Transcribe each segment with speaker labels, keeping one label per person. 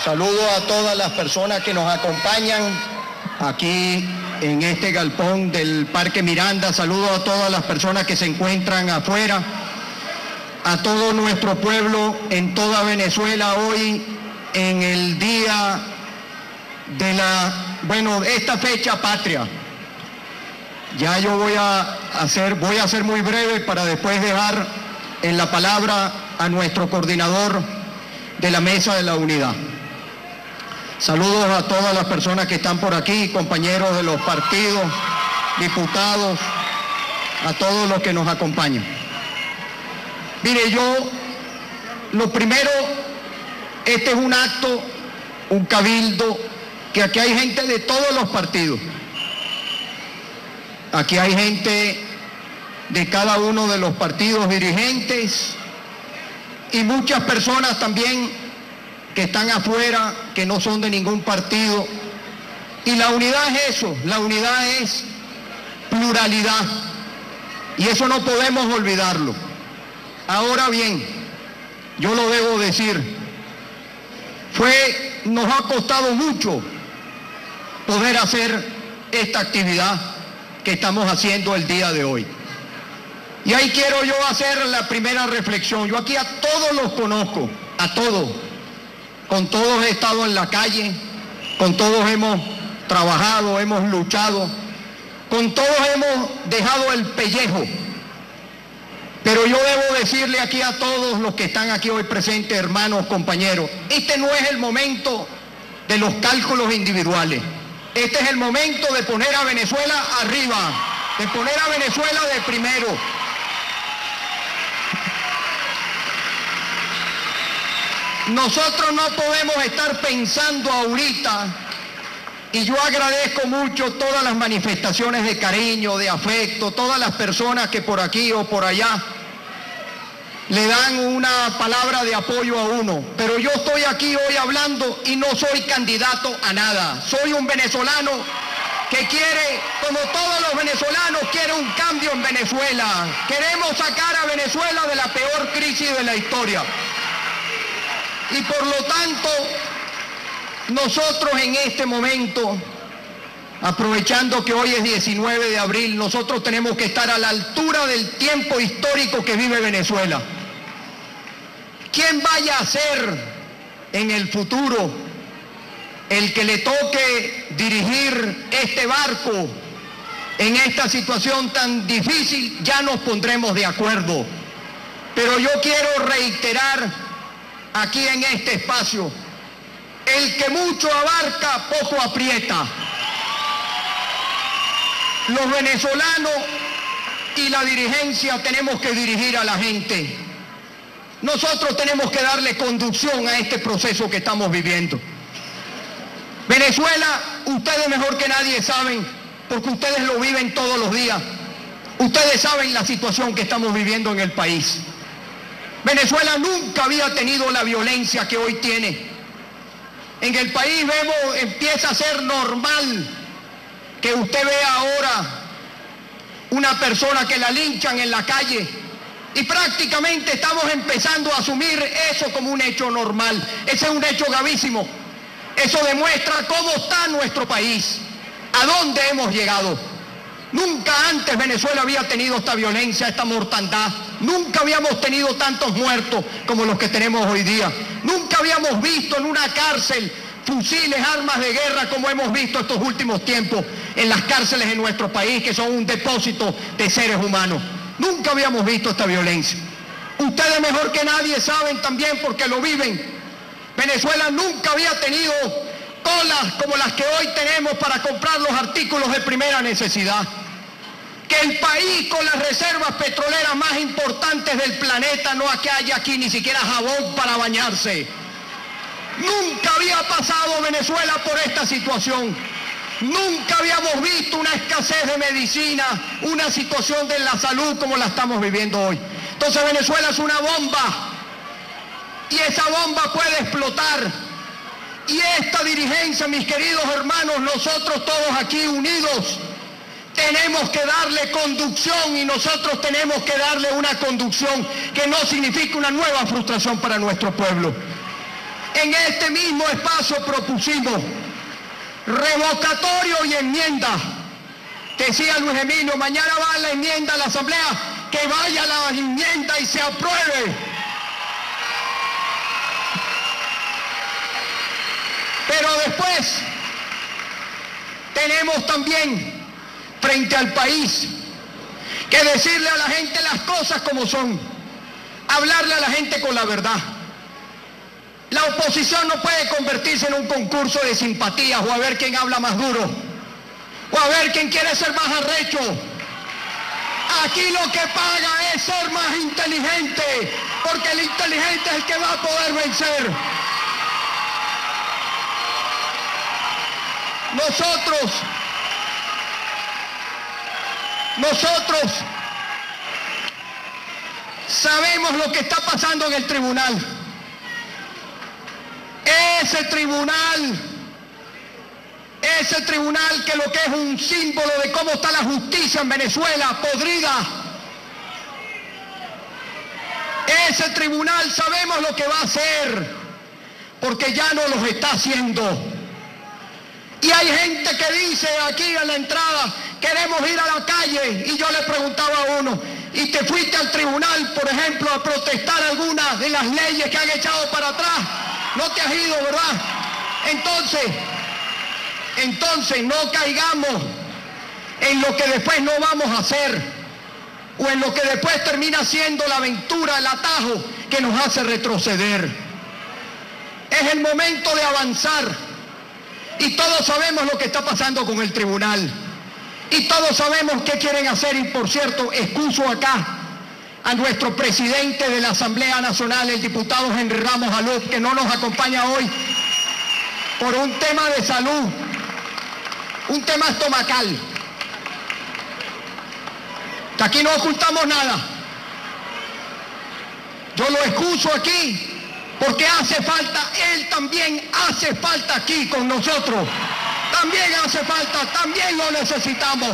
Speaker 1: Saludo a todas las personas que nos acompañan aquí en este galpón del Parque Miranda. Saludo a todas las personas que se encuentran afuera, a todo nuestro pueblo en toda Venezuela hoy en el día de esta fecha patria. Ya yo voy a ser muy breve para después dejar en la palabra a nuestro coordinador de la Mesa de la Unidad. Saludos a todas las personas que están por aquí, compañeros de los partidos, diputados, a todos los que nos acompañan. Mire, lo primero, este es un acto, un cabildo, que aquí hay gente de todos los partidos. Aquí hay gente de cada uno de los partidos dirigentes y muchas personas también que están afuera, que no son de ningún partido. Y la unidad es eso, la unidad es pluralidad. Y eso no podemos olvidarlo. Ahora bien, yo lo debo decir, nos ha costado mucho poder hacer esta actividad que estamos haciendo el día de hoy. Y ahí quiero yo hacer la primera reflexión. Yo aquí a todos los conozco, a todos. Con todos he estado en la calle, con todos hemos trabajado, hemos luchado, con todos hemos dejado el pellejo. Pero yo debo decirle aquí a todos los que están aquí hoy presentes, hermanos, compañeros, este no es el momento de los cálculos individuales. Este es el momento de poner a Venezuela arriba, de poner a Venezuela de primero. Nosotros no podemos estar pensando ahorita, y yo agradezco mucho todas las manifestaciones de cariño, de afecto, todas las personas que por aquí o por allá le dan una palabra de apoyo a uno, pero yo estoy aquí hoy hablando y no soy candidato a nada. Soy un venezolano que quiere, como todos los venezolanos, quiere un cambio en Venezuela. Queremos sacar a Venezuela de la peor crisis de la historia. Y por lo tanto, nosotros en este momento, aprovechando que hoy es 19 de abril, nosotros tenemos que estar a la altura del tiempo histórico que vive Venezuela. ¿Quién vaya a ser en el futuro el que le toque dirigir este barco en esta situación tan difícil? Ya nos pondremos de acuerdo. Pero yo quiero reiterar aquí en este espacio, el que mucho abarca, poco aprieta. Los venezolanos y la dirigencia tenemos que dirigir a la gente. Nosotros tenemos que darle conducción a este proceso que estamos viviendo. Venezuela, ustedes mejor que nadie saben, porque ustedes lo viven todos los días. Ustedes saben la situación que estamos viviendo en el país. Venezuela nunca había tenido la violencia que hoy tiene. En el país empieza a ser normal que usted vea ahora una persona que la linchan en la calle y prácticamente estamos empezando a asumir eso como un hecho normal. Ese es un hecho gravísimo. Eso demuestra cómo está nuestro país, a dónde hemos llegado. Nunca antes Venezuela había tenido esta violencia, esta mortandad. Nunca habíamos tenido tantos muertos como los que tenemos hoy día. Nunca habíamos visto en una cárcel fusiles, armas de guerra como hemos visto estos últimos tiempos en las cárceles de nuestro país, que son un depósito de seres humanos. Nunca habíamos visto esta violencia. Ustedes mejor que nadie saben también porque lo viven. Venezuela nunca había tenido colas como las que hoy tenemos para comprar los artículos de primera necesidad. Que el país con las reservas petroleras más importantes del planeta no haya aquí ni siquiera jabón para bañarse. Nunca había pasado Venezuela por esta situación. Nunca habíamos visto una escasez de medicina, una situación de la salud como la estamos viviendo hoy. Entonces Venezuela es una bomba y esa bomba puede explotar. Y esta dirigencia, mis queridos hermanos, nosotros todos aquí unidos, tenemos que darle conducción y nosotros tenemos que darle una conducción que no signifique una nueva frustración para nuestro pueblo. En este mismo espacio propusimos revocatorio y enmienda. Decía Luis Emilio, mañana va la enmienda a la Asamblea, que vaya la enmienda y se apruebe. Pero después tenemos también frente al país que decirle a la gente las cosas como son, hablarle a la gente con la verdad. La oposición no puede convertirse en un concurso de simpatías o a ver quién habla más duro o a ver quién quiere ser más arrecho. Aquí lo que paga es ser más inteligente, porque el inteligente es el que va a poder vencer. Nosotros sabemos lo que está pasando en el tribunal. Ese tribunal que lo que es un símbolo de cómo está la justicia en Venezuela, podrida. Ese tribunal sabemos lo que va a hacer, porque ya no los está haciendo. Y hay gente que dice aquí a la entrada, queremos ir a la calle, y yo le preguntaba a uno, ¿y te fuiste al tribunal, por ejemplo, a protestar algunas de las leyes que han echado para atrás? No te has ido, ¿verdad? Entonces no caigamos en lo que después no vamos a hacer, o en lo que después termina siendo la aventura, el atajo que nos hace retroceder. Es el momento de avanzar. Y todos sabemos lo que está pasando con el tribunal. Y todos sabemos qué quieren hacer. Y por cierto, excuso acá a nuestro presidente de la Asamblea Nacional, el diputado Henry Ramos Aluz, que no nos acompaña hoy por un tema de salud, un tema estomacal. Que aquí no ocultamos nada. Yo lo excuso aquí porque hace falta, él también hace falta aquí con nosotros. También hace falta, también lo necesitamos.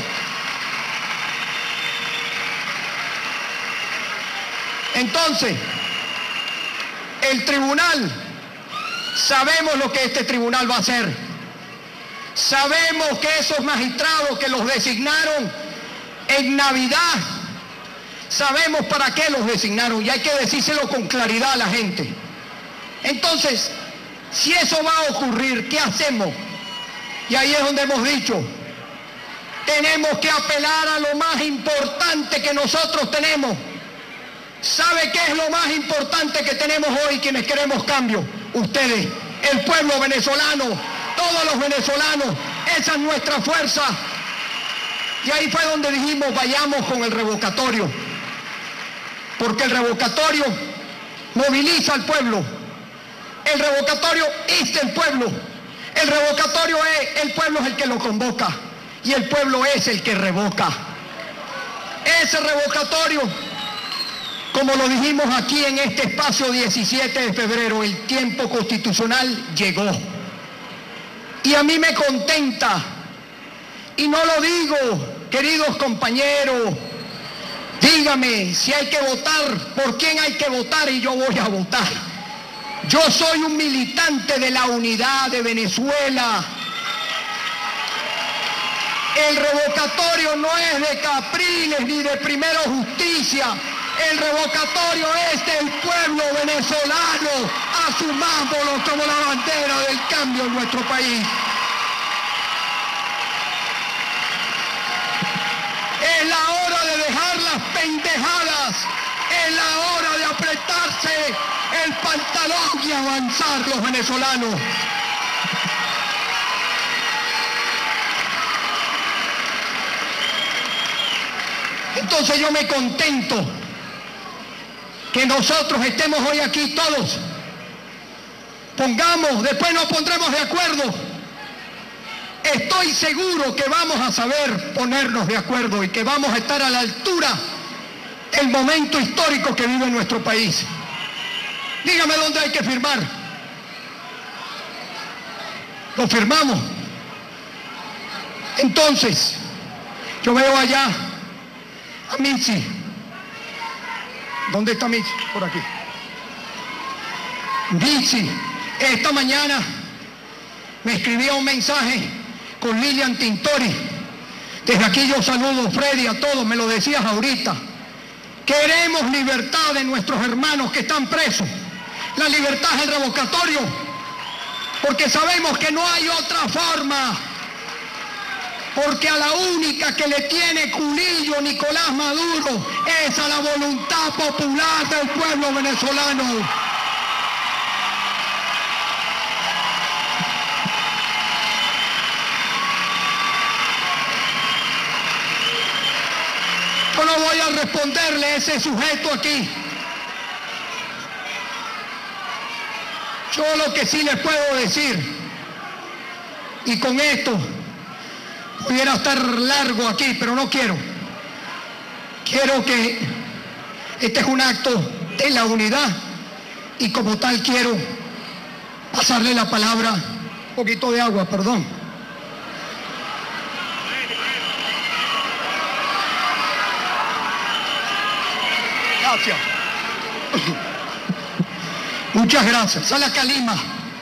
Speaker 1: Entonces, el tribunal, sabemos lo que este tribunal va a hacer. Sabemos que esos magistrados que los designaron en Navidad, sabemos para qué los designaron y hay que decírselo con claridad a la gente. Entonces, si eso va a ocurrir, ¿qué hacemos? Y ahí es donde hemos dicho, tenemos que apelar a lo más importante que nosotros tenemos. ¿Sabe qué es lo más importante que tenemos hoy quienes queremos cambio? Ustedes, el pueblo venezolano, todos los venezolanos, esa es nuestra fuerza. Y ahí fue donde dijimos, vayamos con el revocatorio, porque el revocatorio moviliza al pueblo. El revocatorio es del pueblo. El revocatorio es, el pueblo es el que lo convoca y el pueblo es el que revoca. Ese revocatorio, como lo dijimos aquí en este espacio 17 de febrero, el tiempo constitucional llegó. Y a mí me contenta, y no lo digo, queridos compañeros, dígame si hay que votar, por quién hay que votar y yo voy a votar. Yo soy un militante de la unidad de Venezuela. El revocatorio no es de Capriles ni de Primero Justicia. El revocatorio es del pueblo venezolano. Asumámoslo como la bandera del cambio en nuestro país. Es la hora de dejar las pendejadas. Es la hora de apretarse el pantalón y avanzar los venezolanos. Entonces yo me contento que nosotros estemos hoy aquí todos. Pongamos, después nos pondremos de acuerdo. Estoy seguro que vamos a saber ponernos de acuerdo y que vamos a estar a la altura del momento histórico que vive nuestro país. Dígame dónde hay que firmar. Lo firmamos. Entonces, yo veo allá a Michi. ¿Dónde está Michi? Por aquí. Michi, Esta mañana me escribía un mensaje con Lilian Tintori. Desde aquí yo saludo a Freddy, a todos, me lo decías ahorita. Queremos libertad de nuestros hermanos que están presos. La libertad es el revocatorio, porque sabemos que no hay otra forma. Porque a la única que le tiene culillo Nicolás Maduro es a la voluntad popular del pueblo venezolano. Yo no voy a responderle a ese sujeto aquí. Yo lo que sí les puedo decir, y con esto pudiera estar largo aquí, pero no quiero. Quiero que este es un acto de la unidad y como tal quiero pasarle la palabra, un poquito de agua, perdón. Gracias. Muchas gracias. Sala Calima.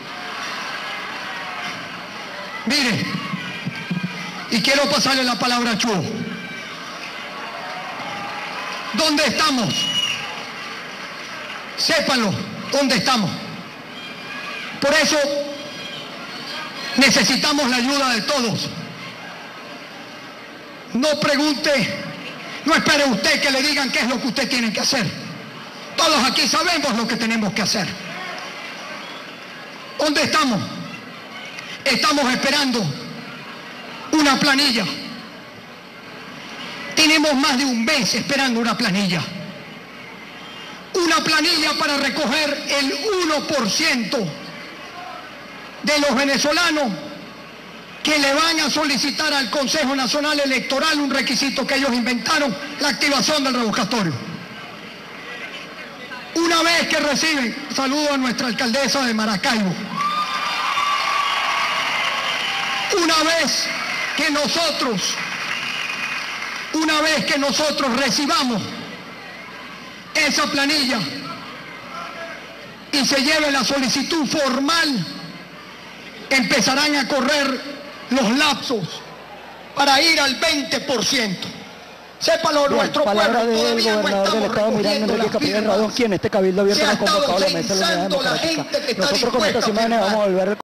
Speaker 1: Mire, y quiero pasarle la palabra a Chuo. ¿Dónde estamos? Sépanlo, ¿dónde estamos? Por eso necesitamos la ayuda de todos. No pregunte, no espere usted que le digan qué es lo que usted tiene que hacer. Todos aquí sabemos lo que tenemos que hacer. ¿Dónde estamos? Estamos esperando una planilla. Tenemos más de un mes esperando una planilla. Una planilla para recoger el 1% de los venezolanos que le van a solicitar al Consejo Nacional Electoral un requisito que ellos inventaron, la activación del revocatorio. Una vez que reciben, saludo a nuestra alcaldesa de Maracaibo, una vez que nosotros recibamos esa planilla y se lleve la solicitud formal, empezarán a correr los lapsos para ir al 20%. Sépalo, bien, nuestro
Speaker 2: palabra
Speaker 1: pueblo,
Speaker 2: del gobernador del estado, Mirán Enrique Capriles Radón, quien este cabildo abierto nos ha convocado a la mesa de la unidad democrática. Nosotros con estas imágenes vamos a volver